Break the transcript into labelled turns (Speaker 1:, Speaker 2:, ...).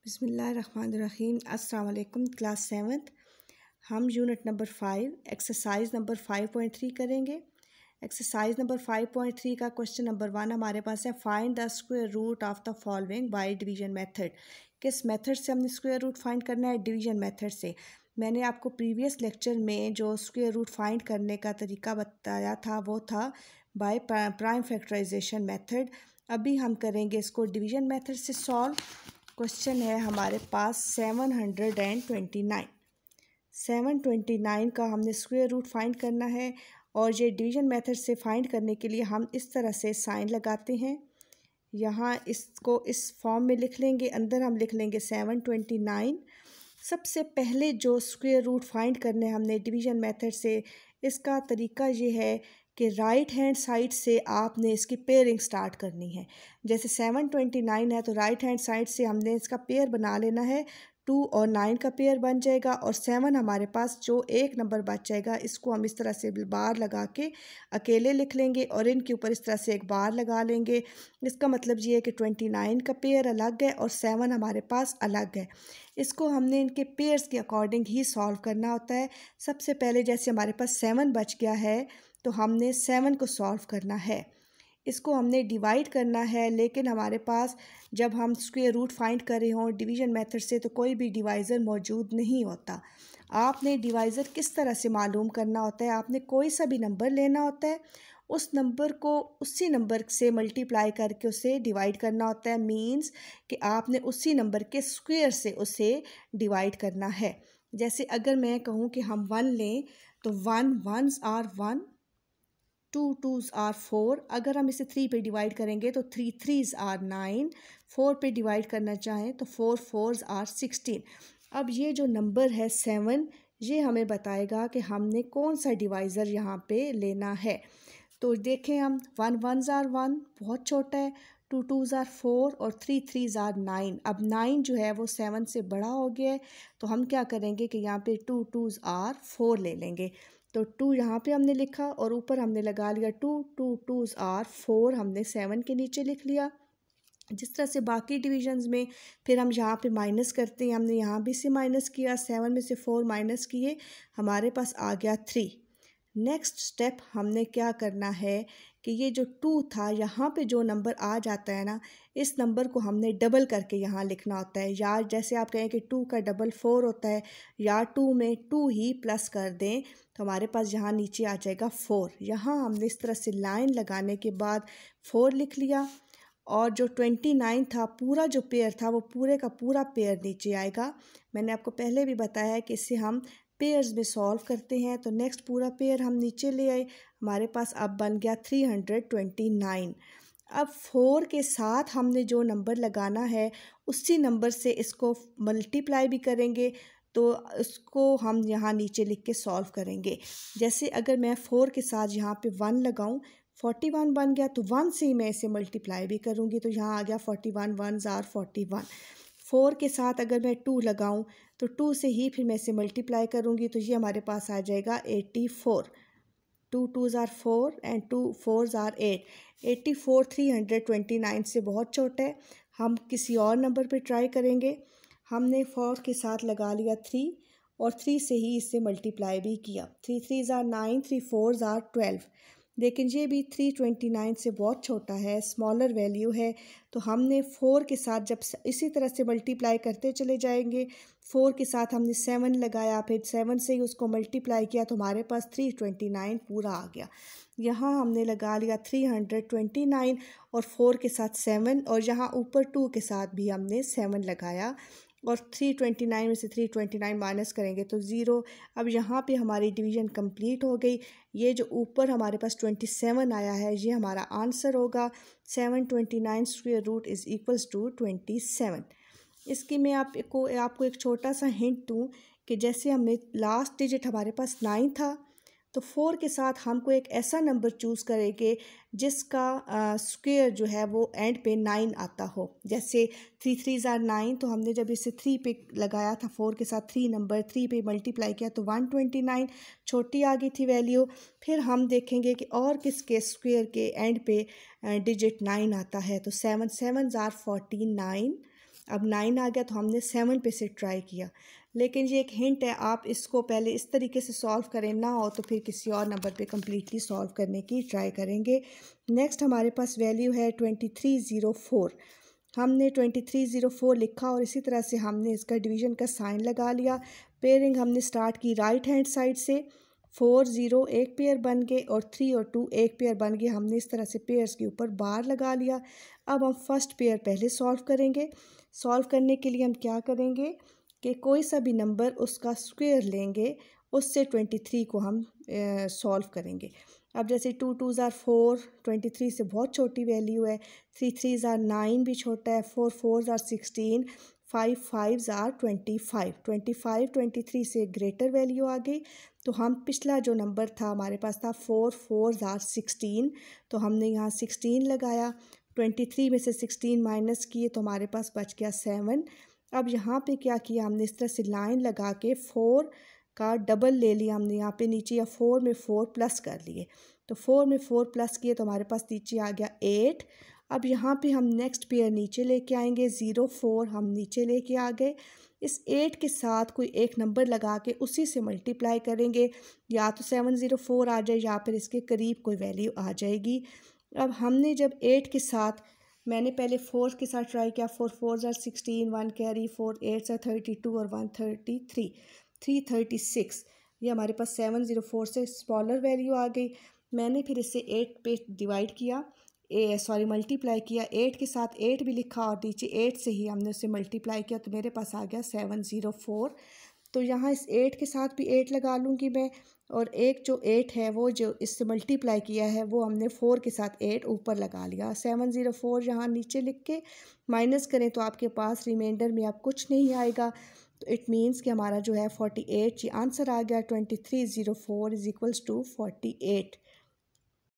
Speaker 1: बिस्मिल्लाहिर्रहमानिर्रहीम। अस्सलाम वालेकुम। क्लास 7th हम यूनिट नंबर 5 एक्सरसाइज नंबर 5.3 करेंगे। एक्सरसाइज नंबर 5.3 का क्वेश्चन नंबर 1 हमारे पास है, find the square root of the following by division method. किस मेथड से हमने स्क्वायर रूट फाइंड करना है? डिवीजन मेथड से। मैंने आपको प्रीवियस लेक्चर में जो स्क्वायर रूट फाइंड करने का तरीका बताया था वो था बाय प्राइम फैक्टराइजेशन मेथड। अभी हम करेंगे इसको डिवीजन मेथड से सॉल्व। क्वेश्चन है हमारे पास 729। 729 का हमने स्क्वायर रूट फाइंड करना है और ये डिवीजन मेथड से फाइंड करने के लिए हम इस तरह से साइन लगाते हैं। यहाँ इसको इस फॉर्म में लिख लेंगे, अंदर हम लिख लेंगे 729। सबसे पहले जो स्क्वायर रूट फाइंड करने हमने डिवीजन मेथड से, इसका तरीका ये है कि राइट हैंड साइड से आपने इसकी पेयरिंग स्टार्ट करनी है। जैसे 729 है तो राइट हैंड साइड से हमने इसका पेयर बना लेना है। 2 और 9 का पेयर बन जाएगा और 7 हमारे पास जो एक नंबर बच जाएगा इसको हम इस तरह से बार लगा के अकेले लिख लेंगे और इनके ऊपर इस तरह से एक बार लगा लेंगे। इसका मतलब ये है कि 29 का पेयर अलग है और 7 हमारे पास अलग है। इसको हमने इनके पेयर्स के अकॉर्डिंग ही सॉल्व करना होता है। सबसे पहले जैसे हमारे पास 7 बच गया है तो हमने 7 को सॉल्व करना है, इसको हमने डिवाइड करना है। लेकिन हमारे पास जब हम स्क्वायर रूट फाइंड कर रहे हों डिवीजन मेथड से तो कोई भी डिवाइज़र मौजूद नहीं होता। आपने डिवाइज़र किस तरह से मालूम करना होता है? आपने कोई सा भी नंबर लेना होता है, उस नंबर को उसी नंबर से मल्टीप्लाई करके उसे डिवाइड करना होता है। मींस कि आपने उसी नंबर के स्क्वायर से उसे डिवाइड करना है। जैसे अगर मैं कहूँ कि हम 1 लें तो 1 1s आर 1, 2 2s आर 4। अगर हम इसे 3 पे डिवाइड करेंगे तो 3 3s आर 9। 4 पे डिवाइड करना चाहें तो 4 4s आर 16। अब ये जो नंबर है 7, ये हमें बताएगा कि हमने कौन सा डिवाइज़र यहाँ पे लेना है। तो देखें हम 1 1s आर 1 बहुत छोटा है, 2 2s आर 4 और 3 3s आर 9। अब 9 जो है वो 7 से बड़ा हो गया है तो हम क्या करेंगे कि यहाँ पे 2 2s आर 4 ले लेंगे। तो 2 यहाँ पे हमने लिखा और ऊपर हमने लगा लिया 2 2 2s आर 4, हमने 7 के नीचे लिख लिया। जिस तरह से बाकी डिविजन्स में फिर हम यहाँ पे माइनस करते हैं, हमने यहाँ भी से माइनस किया, 7 में से 4 माइनस किए, हमारे पास आ गया 3। नेक्स्ट स्टेप हमने क्या करना है कि ये जो 2 था यहाँ पे जो नंबर आ जाता है ना, इस नंबर को हमने डबल करके यहाँ लिखना होता है। या जैसे आप कहें कि 2 का डबल 4 होता है, या 2 में 2 ही प्लस कर दें तो हमारे पास यहाँ नीचे आ जाएगा 4। यहाँ हमने इस तरह से लाइन लगाने के बाद 4 लिख लिया और जो 29 था पूरा जो पेयर था वो पूरे का पूरा पेयर नीचे आएगा। मैंने आपको पहले भी बताया है कि इससे हम पेयर्स में सॉल्व करते हैं। तो नेक्स्ट पूरा पेयर हम नीचे ले आए, हमारे पास अब बन गया 329। अब 4 के साथ हमने जो नंबर लगाना है उसी नंबर से इसको मल्टीप्लाई भी करेंगे तो उसको हम यहाँ नीचे लिख के सॉल्व करेंगे। जैसे अगर मैं 4 के साथ यहाँ पे 1 लगाऊँ, 41 बन गया, तो 1 से ही मैं इसे मल्टीप्लाई भी करूँगी तो यहाँ आ गया 41 1s आर 41। 4 के साथ अगर मैं 2 लगाऊं तो 2 से ही फिर मैं इसे मल्टीप्लाई करूंगी तो ये हमारे पास आ जाएगा 84। 2 2s are 4 and 2 4s are 8। 84 329 से बहुत छोटा है, हम किसी और नंबर पे ट्राई करेंगे। हमने 4 के साथ लगा लिया 3 और 3 से ही इसे मल्टीप्लाई भी किया। 3 3s आर 9, 3 4s आर 12। लेकिन ये भी 329 से बहुत छोटा है, स्मॉलर वैल्यू है। तो हमने 4 के साथ जब इसी तरह से मल्टीप्लाई करते चले जाएंगे, 4 के साथ हमने 7 लगाया, फिर 7 से ही उसको मल्टीप्लाई किया तो हमारे पास 329 पूरा आ गया। यहाँ हमने लगा लिया 329 और 4 के साथ 7 और यहाँ ऊपर 2 के साथ भी हमने 7 लगाया और 329 में से 329 माइनस करेंगे तो 0। अब यहाँ पे हमारी डिवीज़न कंप्लीट हो गई। ये जो ऊपर हमारे पास 27 आया है ये हमारा आंसर होगा। 729 square root is equals to 27। इसकी मैं आपको एक छोटा सा हिंट दूँ कि जैसे हमने लास्ट डिजिट हमारे पास 9 था तो 4 के साथ हमको एक ऐसा नंबर चूज़ करेंगे जिसका स्क्वायर जो है वो एंड पे 9 आता हो। जैसे 3 3s आर 9, तो हमने जब इसे 3 पे लगाया था, 4 के साथ 3 नंबर 3 पे मल्टीप्लाई किया तो 129 छोटी आ गई थी वैल्यू। फिर हम देखेंगे कि और किसके स्क्वायर के एंड पे डिजिट 9 आता है तो 7 7s आर 49। अब 9 आ गया तो हमने 7 पे से ट्राई किया। लेकिन ये एक हिंट है, आप इसको पहले इस तरीके से सॉल्व करें, ना हो तो फिर किसी और नंबर पे कम्प्लीटली सॉल्व करने की ट्राई करेंगे। नेक्स्ट हमारे पास वैल्यू है 2304। हमने 2304 लिखा और इसी तरह से हमने इसका डिवीज़न का साइन लगा लिया। पेयरिंग हमने स्टार्ट की राइट हैंड साइड से। 4 0 एक पेयर बन गए और 3 और 2 एक पेयर बन गए। हमने इस तरह से पेयर्स के ऊपर बार लगा लिया। अब हम फर्स्ट पेयर पहले सॉल्व करेंगे। सॉल्व करने के लिए हम क्या करेंगे कि कोई सा भी नंबर उसका स्क्वायर लेंगे, उससे 23 को हम सॉल्व करेंगे। अब जैसे 2 2 ज़ार 4, 23 से बहुत छोटी वैल्यू है। 3 3 ज़ार 9 भी छोटा है। 4 4 ज़ार 16, 5 5 ज़ार 25। 25 23 से ग्रेटर वैल्यू आ गई। तो हम पिछला जो नंबर था हमारे पास था 4 4 ज़ार 16, तो हमने यहाँ 16 लगाया। 23 में से 16 माइनस किए तो हमारे पास बच गया 7। अब यहाँ पे क्या किया हमने, इस तरह से लाइन लगा के 4 का डबल ले लिया हमने यहाँ पे नीचे, या 4 में 4 प्लस कर लिए। तो 4 में 4 प्लस किए तो हमारे पास नीचे आ गया 8। अब यहाँ पे हम नेक्स्ट पेयर नीचे लेके आएंगे। 0 4 हम नीचे लेके आ गए। इस 8 के साथ कोई एक नंबर लगा के उसी से मल्टीप्लाई करेंगे, या तो 704 आ जाए या फिर इसके करीब कोई वैल्यू आ जाएगी। अब हमने जब 8 के साथ, मैंने पहले 4 के साथ ट्राई किया। 4 4 ज़ार 16, 1 कैरी, 4 8 ज़ार 32 और 1 33, 336। ये हमारे पास 704 से स्मॉलर वैल्यू आ गई। मैंने फिर इसे 8 पे डिवाइड किया, मल्टीप्लाई किया। 8 के साथ 8 भी लिखा और नीचे 8 से ही हमने उसे मल्टीप्लाई किया, तो मेरे पास आ गया 704। तो यहाँ इस 8 के साथ भी 8 लगा लूँगी मैं, और एक जो 8 है वो जो इससे मल्टीप्लाई किया है वो हमने 4 के साथ 8 ऊपर लगा लिया। 704 यहाँ नीचे लिख के माइनस करें तो आपके पास रिमाइंडर में अब कुछ नहीं आएगा। तो इट मीन्स कि हमारा जो है 48, ये आंसर आ गया। 2304 इज़ इक्वल्स टू 48।